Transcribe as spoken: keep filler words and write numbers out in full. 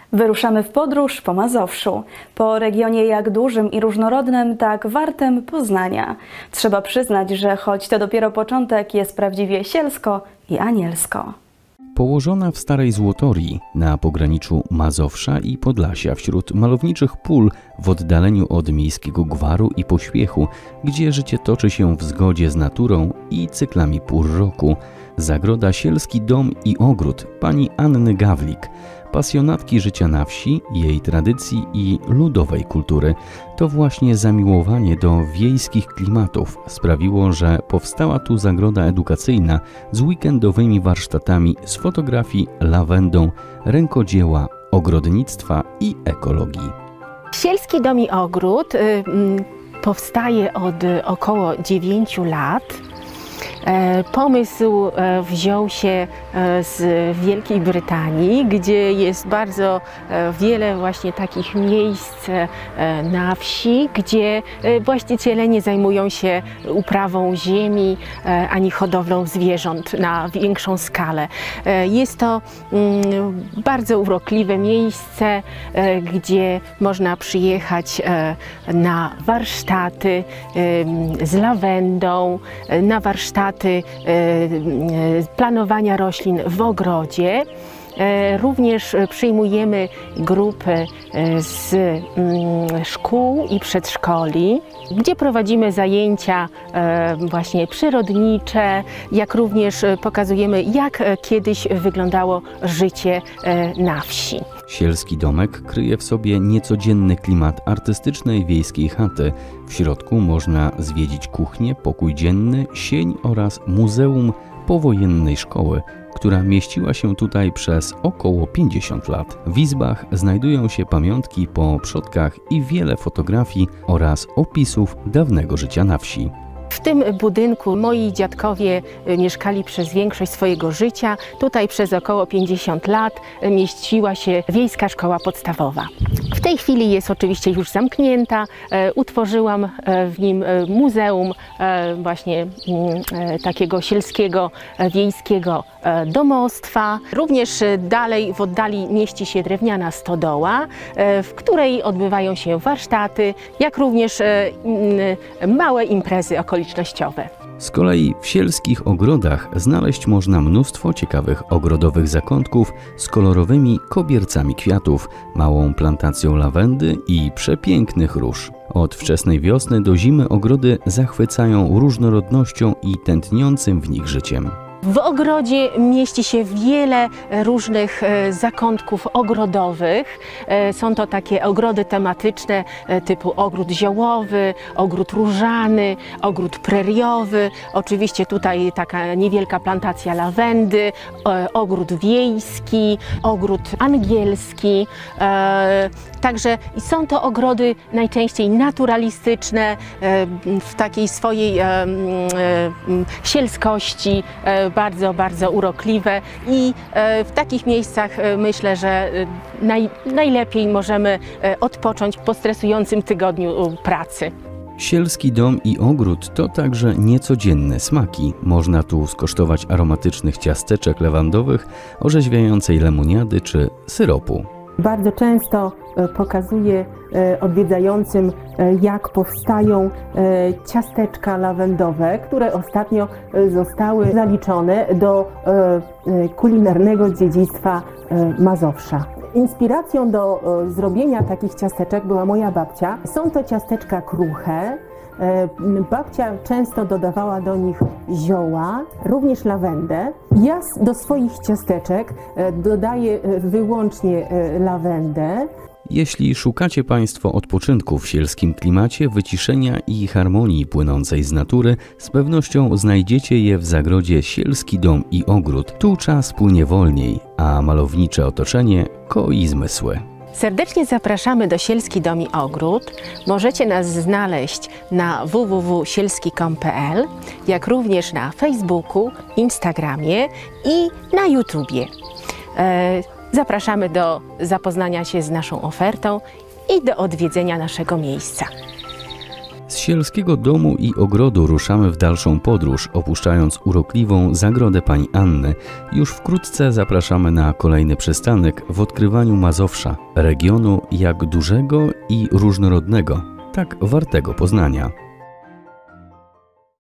Wyruszamy w podróż po Mazowszu, po regionie jak dużym i różnorodnym, tak wartym Poznania. Trzeba przyznać, że choć to dopiero początek, jest prawdziwie sielsko i anielsko. Położona w starej Złotorii, na pograniczu Mazowsza i Podlasia, wśród malowniczych pól, w oddaleniu od miejskiego gwaru i pośpiechu, gdzie życie toczy się w zgodzie z naturą i cyklami pór roku, zagroda Sielski Dom i Ogród pani Anny Gawlik, pasjonatki życia na wsi, jej tradycji i ludowej kultury. To właśnie zamiłowanie do wiejskich klimatów sprawiło, że powstała tu zagroda edukacyjna z weekendowymi warsztatami z fotografii, lawendą, rękodzieła, ogrodnictwa i ekologii. Sielski Dom i Ogród y, y, powstaje od około dziewięciu lat. Pomysł wziął się z Wielkiej Brytanii, gdzie jest bardzo wiele właśnie takich miejsc na wsi, gdzie właściciele nie zajmują się uprawą ziemi ani hodowlą zwierząt na większą skalę. Jest to bardzo urokliwe miejsce, gdzie można przyjechać na warsztaty z lawendą, na warsztaty planowania roślin w ogrodzie. Również przyjmujemy grupy z szkół i przedszkoli, gdzie prowadzimy zajęcia właśnie przyrodnicze, jak również pokazujemy, jak kiedyś wyglądało życie na wsi. Sielski domek kryje w sobie niecodzienny klimat artystycznej wiejskiej chaty. W środku można zwiedzić kuchnię, pokój dzienny, sień oraz muzeum powojennej szkoły, która mieściła się tutaj przez około pięćdziesiąt lat. W izbach znajdują się pamiątki po przodkach i wiele fotografii oraz opisów dawnego życia na wsi. W tym budynku moi dziadkowie mieszkali przez większość swojego życia. Tutaj przez około pięćdziesiąt lat mieściła się Wiejska Szkoła Podstawowa. W tej chwili jest oczywiście już zamknięta. Utworzyłam w nim muzeum właśnie takiego sielskiego, wiejskiego domostwa. Również dalej w oddali mieści się drewniana stodoła, w której odbywają się warsztaty, jak również małe imprezy okolicznościowe. Z kolei w sielskich ogrodach znaleźć można mnóstwo ciekawych ogrodowych zakątków z kolorowymi kobiercami kwiatów, małą plantacją lawendy i przepięknych róż. Od wczesnej wiosny do zimy ogrody zachwycają różnorodnością i tętniącym w nich życiem. W ogrodzie mieści się wiele różnych zakątków ogrodowych. Są to takie ogrody tematyczne typu ogród ziołowy, ogród różany, ogród preriowy. Oczywiście tutaj taka niewielka plantacja lawendy, ogród wiejski, ogród angielski. Także są to ogrody najczęściej naturalistyczne, w takiej swojej sielskości, bardzo, bardzo urokliwe i w takich miejscach myślę, że naj, najlepiej możemy odpocząć po stresującym tygodniu pracy. Sielski Dom i Ogród to także niecodzienne smaki. Można tu skosztować aromatycznych ciasteczek lewandowych, orzeźwiającej lemoniady czy syropu. Bardzo często pokazuję odwiedzającym, jak powstają ciasteczka lawendowe, które ostatnio zostały zaliczone do kulinarnego dziedzictwa Mazowsza. Inspiracją do zrobienia takich ciasteczek była moja babcia. Są to ciasteczka kruche. Babcia często dodawała do nich zioła, również lawendę. Ja do swoich ciasteczek dodaję wyłącznie lawendę. Jeśli szukacie Państwo odpoczynku w sielskim klimacie, wyciszenia i harmonii płynącej z natury, z pewnością znajdziecie je w zagrodzie Sielski Dom i Ogród. Tu czas płynie wolniej, a malownicze otoczenie koi zmysły. Serdecznie zapraszamy do Sielski Dom i Ogród. Możecie nas znaleźć na w w w kropka sielski kropka com kropka p l, jak również na Facebooku, Instagramie i na YouTubie. Zapraszamy do zapoznania się z naszą ofertą i do odwiedzenia naszego miejsca. Z sielskiego domu i ogrodu ruszamy w dalszą podróż, opuszczając urokliwą zagrodę Pani Anny. Już wkrótce zapraszamy na kolejny przystanek w odkrywaniu Mazowsza, regionu jak dużego i różnorodnego, tak wartego poznania.